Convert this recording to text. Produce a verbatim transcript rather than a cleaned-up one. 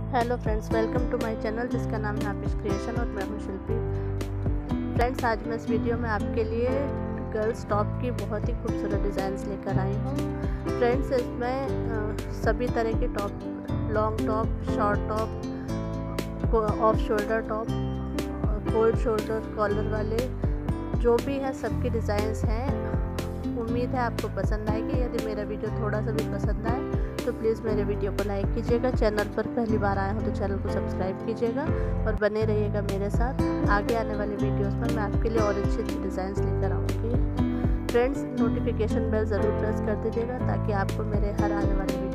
Hello friends, welcome to my channel जिसका नाम है हाफिज क्रिएशन और मैं हूं शिल्पी। फ्रेंड्स, आज मैं इस वीडियो में आपके लिए गर्ल्स टॉप की बहुत ही खूबसूरत डिज़ाइंस लेकर आई हूं। फ्रेंड्स, इसमें सभी तरह के top, long top, short top, off shoulder top, cold shoulder collar वाले जो भी है सबके डिज़ाइंस हैं। उम्मीद है आपको पसंद आएगी। यदि मेरा वीडियो थोड़ा सा भी पसंद आए तो प्लीज़ मेरे वीडियो को लाइक कीजिएगा। चैनल पर पहली बार आए हो तो चैनल को सब्सक्राइब कीजिएगा और बने रहिएगा मेरे साथ। आगे आने वाले वीडियोस में मैं आपके लिए और अच्छी अच्छी डिज़ाइंस लेकर आऊँगी। फ्रेंड्स, नोटिफिकेशन बेल ज़रूर प्रेस कर दीजिएगा ताकि आपको मेरे हर आने वाले